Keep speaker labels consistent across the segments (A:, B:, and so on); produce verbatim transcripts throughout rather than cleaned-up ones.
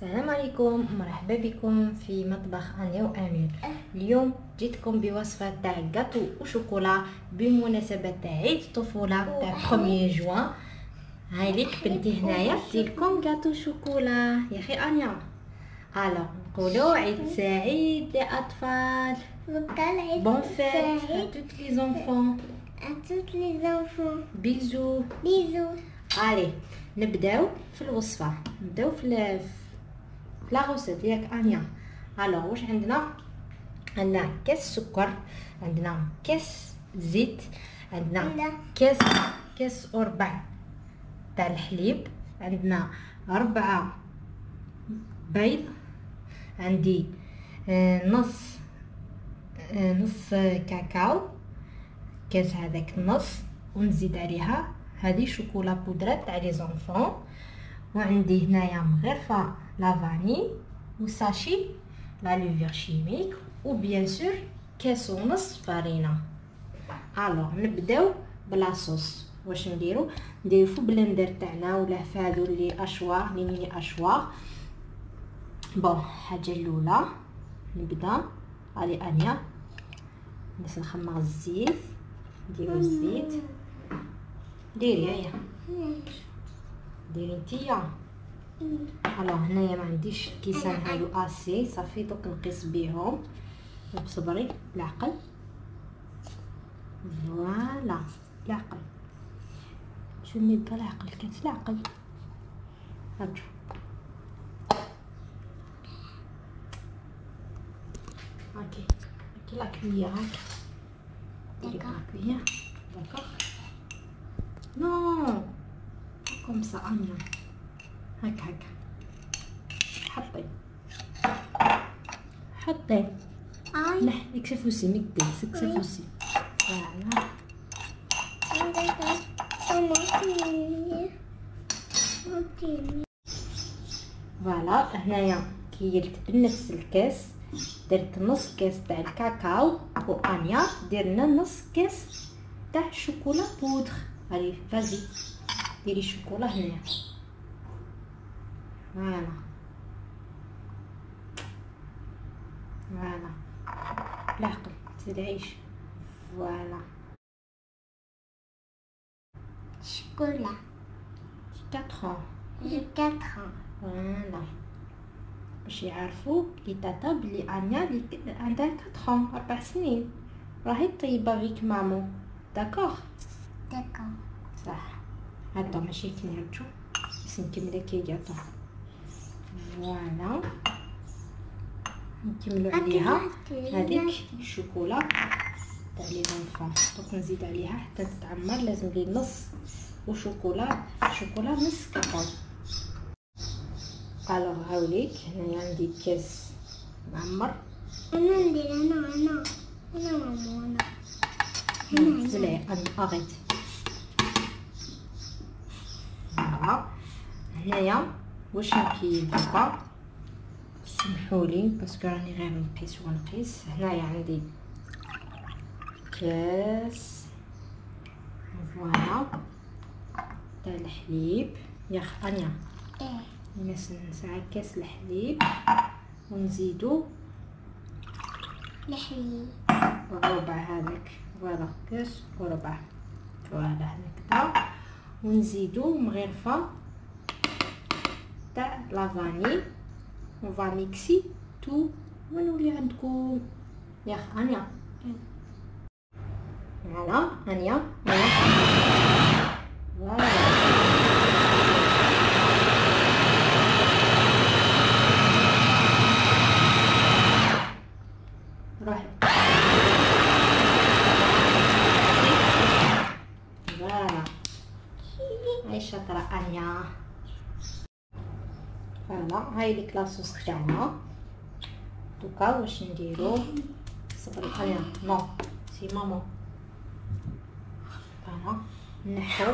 A: السلام عليكم، مرحبا بكم في مطبخ انيا وامير. اليوم جيتكم بوصفه تاع غاتو وشوكولا بمناسبه تاع عيد الطفوله تاع واحد جوان. هاي ليك بنتي هنايا ديركم غاتو شوكولا يا اخي انيا. الو نقولوا عيد سعيد للاطفال. بون فيت à toutes les enfants.
B: à toutes les enfants.
A: بيزو
B: Bisous.
A: علي نبداو في الوصفه، نبداو في لا غوسيت ياك انيا. الوغ واش عندنا؟ عندنا كاس سكر، عندنا كاس زيت، عندنا كاس كاس وربع تاع الحليب، عندنا ربعة بيض، عندي آه نص آه نص كاكاو كاس هذاك النص، ونزيد عليها هذه شوكولا بودرة تاع لي زونفون، وعندي هنايا مغرفه لا فاني وساشي لا لوفير شيميك، وبيان سور كاس ونص فارينه. الوغ نبداو بلا صوص. واش نديرو؟ نديرو في بلندر تاعنا ولا في هذو اللي اشواغ لي ميني اشواغ. بون الحاجه الاولى نبدا علي انيا نس نخمر الزيت، نديرو الزيت، ديري هيا ديري نتيا. الوغ هنايا ما عنديش كيسان هادو اسي صافي، دوك نقيس بيهم بصبري بالعقل. فوالا بالعقل، شو نبدا العقل كاس العقل. هاكا هاكي هاكي لا كويير، هاكا ديري لا كويير داكوغ. نو كوم سا انيا، هاكا هاكا حطي حطي لا اكسفوسي مكدي اكسفوسي. فوالا فوالا هنايا كيلت بنفس الكاس، درت نص كاس تاع الكاكاو، وانيا درنا نص كاس تاع شوكولا بودر. هاي فازي ديري شوكولا هنايا. فوالا فوالا بالعقل متزرعيش. فوالا
B: Chocolat.
A: كاتخون
B: J'ai quatre ans.
A: فوالا باش يعرفوا لي تاتا بلي انيا لي عندها كاتخون اربع سنين، راهي طيبه فيك مامو. داكوغ
B: D'accord.
A: صح. هادا ماشي كي نرجو بس نكمل كي جاتو. فوالا نكملو عليها هذيك الشوكولا تاع لي زونفون. دوك نزيد عليها حتى تتعمر، لازم لي نص وشوكولا شوكولا نص كاكاو. الوغ هاوليك هنايا عندي كاس معمر.
B: انا ندير انا انا انا ماما انا
A: زلعي انا اغيت. فوالا هنايا واش نكيل دوكا، سمحولي باسكو راني غير نقيس ونقيس. هنايا عندي كاس فوالا تاع الحليب يا اخ انيا،
B: ايه
A: ناس نسعى كاس الحليب، ونزيدو
B: الحليب
A: ربع هذاك. فوالا كاس وربع. فوالا هكذا، ونزيدو مغرفه تاع لافاني. ونفا ميكسي تو ونولي عندكم يا اخ انيا. فوالا انيا فوالا روحي. فوالا هاي شاطرة انيا. فوالا هاي ليك لاصوص تاعنا. دوكا واش نديرو؟ صبري انيا نو سي ماما. فوالا نحو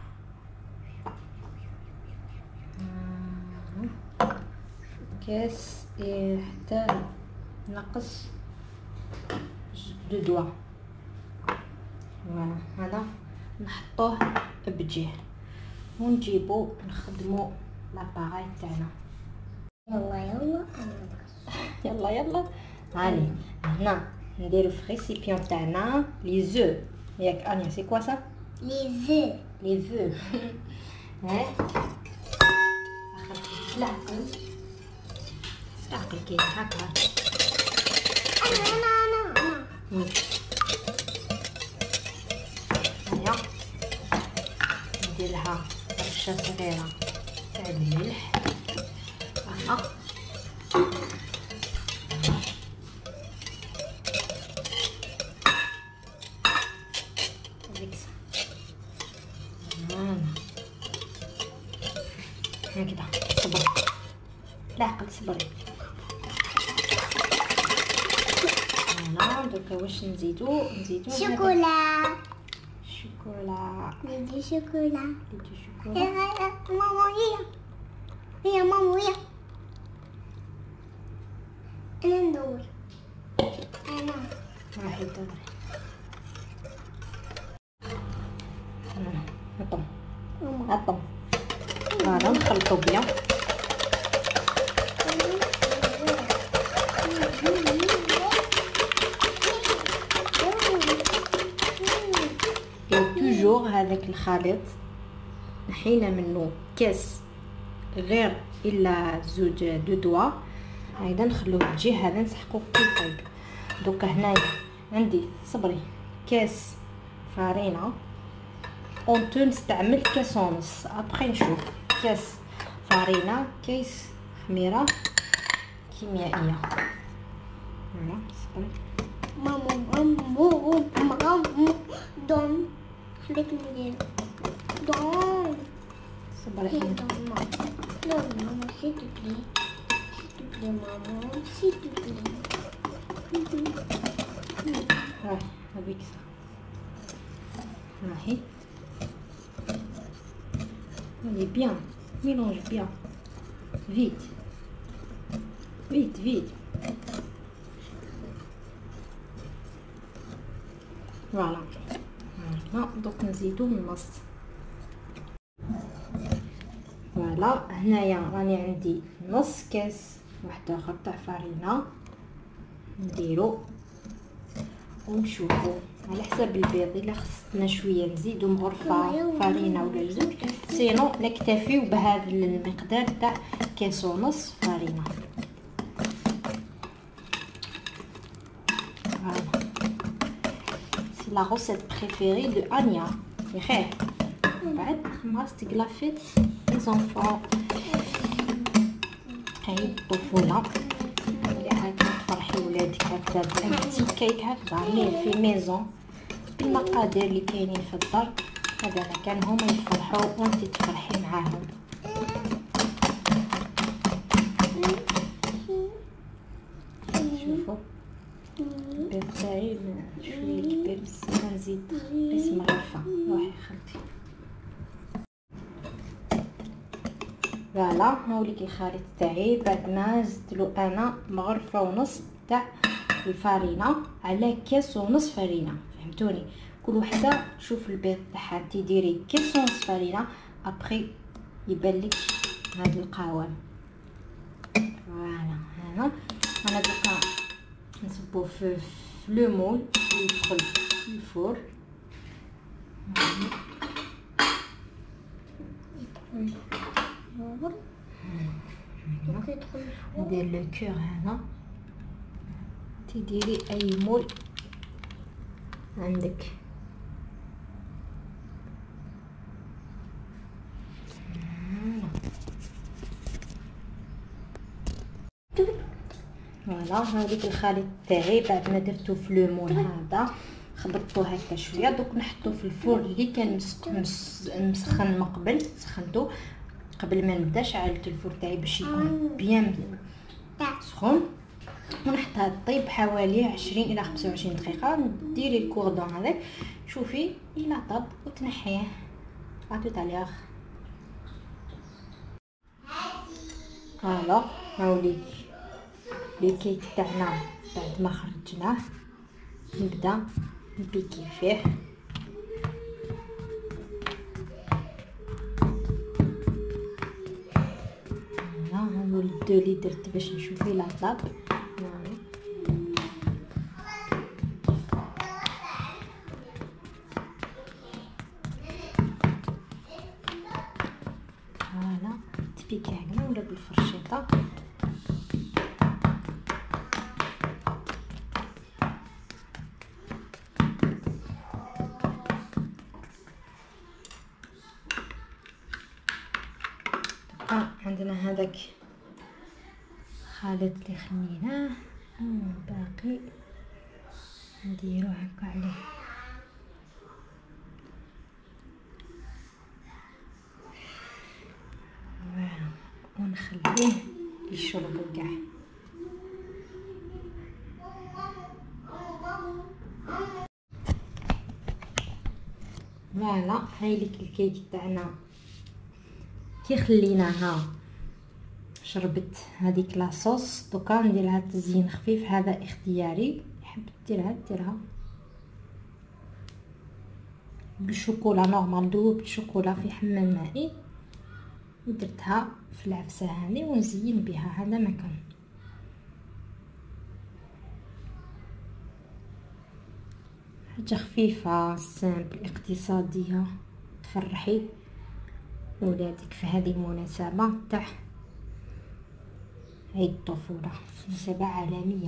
A: كاس حتى نقص دو دوا. فوالا هذا نحطوه بجهه، ونجيبو نخدمو لاباراي تاعنا.
B: يلا يلا
A: يلا يلا. هاني هنا نديرو في ريسيبيون تاعنا لي زو. ياك انيا سي كوا سا؟
B: لي زو.
A: لي زو. ها اخر العقل العقل كاين هكا.
B: انا انا انا انا
A: هانيا ندير لها رشه صغيره تاع الملح. هنا هكذا. صبر العقل صبري. فوالا دوكا واش نزيدو نزيدو
B: شوكولا.
A: شوكولا.
B: ندير شوكولا.
A: ندير شوكولا.
B: ماما هي هي ماما هي. انا ندور. انا
A: راحي دوري. هطم هطم. فوالا نخلطو بيان. توجور هذاك الخليط نحينا منه كاس غير الا زوج دو دوا. هيدا نخلوه بجهه هذا نسحقوه كي يطيب. دوكا هنايا عندي صبري كاس فارينه. اونتو نستعمل كاس ونص. ابخي نشوف كاس فارينه كيس خميره كيميائيه. فوالا صبري.
B: ماما ماما ماما دون خليك ندير دون.
A: صبري
B: هي دون ماما. دون ماما s'il te plaît. S'il te plaît maman. S'il te plaît.
A: راهي هذيك راهي هذي بيان. ميلونج بيان فيت فيت فيت. فوالا هنا دوك نزيدو النص. فوالا هنايا راني عندي نص كاس واحد اخر تاع فارينه نديرو ونشوفو على حساب البيض. الا خصنا شويه نزيدو مغرفه فارينه ولا زوج، سينو نكتفيو بهذا المقدار تاع كاس ونص فارينه. فوالا سي لا روسيت بريفيري دو انيا. يخير بعد خمست كلافيت لي زونفون. هاي الطفوله اللي هاكا تفرحي ولادك هكذا بأنتي كيك هكذا مي في ميزون بالمقادير اللي كاينين في الدار. هذا مكان هما يفرحوا وانتي تفرحي معاهم. شوفوا البيض تاعي شويه كبير بزاف. نزيد قيس مغرفه. روحي خالتي. فوالا هاوليك الخليط تاعي بعد ما زدتلو انا مغرفه ونص تاع الفارينه على كاس ونص فارينه. فهمتوني؟ كل وحده تشوف البيض تاعها انتي ديري كاس ونص فارينه ابخي يبان لك هذا القوام. فوالا هنا انا دوكا نصبو في لو مول يدخل في الفور. ندير لو كور هنا. تديري اي مول عندك. فوالا هذيك الخليط تاعي بعد ما درتو في لو مول هذا خبطتو هكا شويه. دوك نحطو في الفور اللي كان مسخن من قبل. سخنتو قبل ما نبدا. شعلت الفور تاعي باش يكون بيان سخون ونحطها طيب حوالي عشرين الى خمسة وعشرين دقيقه. ديري الكوردون هذاك شوفي الا طاب وتنحيه. عطيو تاع الاخ. فوالا هاوليك لي كيك تاعنا بعد ما خرجناه نبدا نبيكي فيه. هادو الفيديو اللي درت باش نشوف لا طاب. فوالا تبيكي هكذا ولا بالفرشيطه. عندنا هذاك خالط اللي خليناه، باقي نديرو هكا عليه. ونخليه يشربو كاع. فوالا هاي لك الكيك تاعنا كي خليناها شربت هذيك لاصوص. دوكا نديرها تزيين خفيف، هذا اختياري، يحب ديرها ديرها بالشوكولا نورمال. دوبت الشوكولا في حمام مائي ودرتها في العفسه هاني ونزين بها. هذا مكان حاجه خفيفه سامبل اقتصاديه تفرحي ولادك في هذه المناسبه تاع عيد الطفوله، مناسبه عالميه.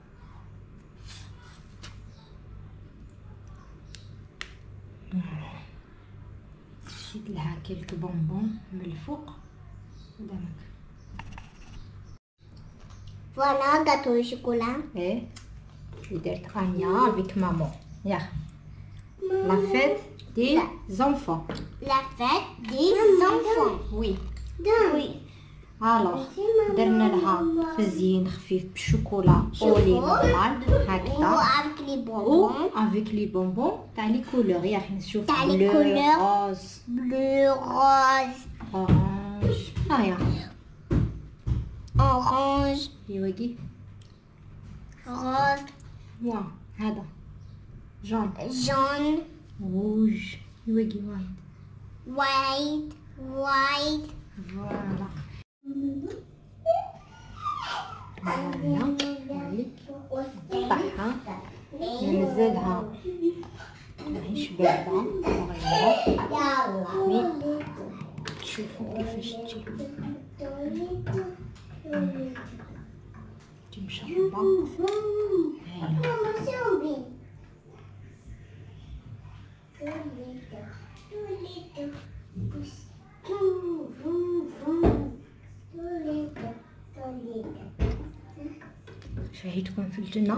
A: نزيد لها كيلك بونبون من الفوق قدامك.
B: فوالا غاتو شوكولا.
A: ايه درت انيا افيك مامون. يا لا فيت دي زونفون.
B: لا فيت دي زونفون.
A: وي
B: وي.
A: الوغ درنا لها تزيين خفيف بالشوكولا اولي نورمال هكذا،
B: وافيك لي
A: و
B: بونبون
A: افيك لي بونبون تاع لي كولور. يا اخي نشوف
B: تاع لي
A: بلو
B: كولور.
A: روز
B: بلو روز
A: اورانج. هيا
B: اورانج
A: يوقي
B: روز
A: وا هذا جون
B: جون
A: روج يوقي وايت
B: وايت وايت.
A: فوالا. فوالا هاي نقطعها ننزلها ماهيش باردة صغيرة. مي تشوفوا كيفاش تجي تجي مشربة. هايلة شهي تكون في الجنة.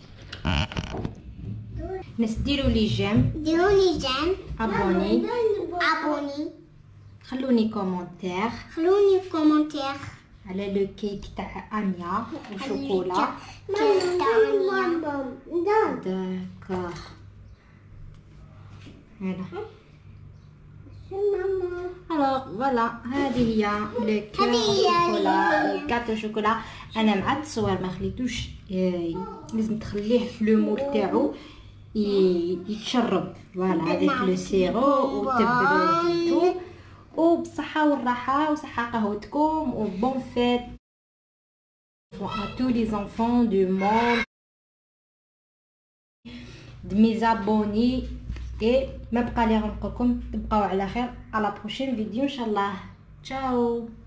A: ناس ديروا لي جيم،
B: ديروا لي جيم،
A: ابوني،
B: ابوني،
A: خلوني كومونتير،
B: خلوني في كومونتير
A: على لو كيك تاع انيا وشوكولا.
B: كيك تاع انيا.
A: داكوغ هذا. الوغ فوالا هذه هي لو كيك شوكولا الكاتو شوكولا. انا مع التصوير ما خليتوش، لازم تخليه في لو مول تاعو يتشرب. فوالا هذاك لو سيرو وتبلو وبصحة والراحة وصحة قهوتكم و بون فيت à tous les enfants du monde de mes abonnés. et ما بقى لي غنقولكم تبقاو على خير. على بروشين فيديو ان شاء الله. تشاو.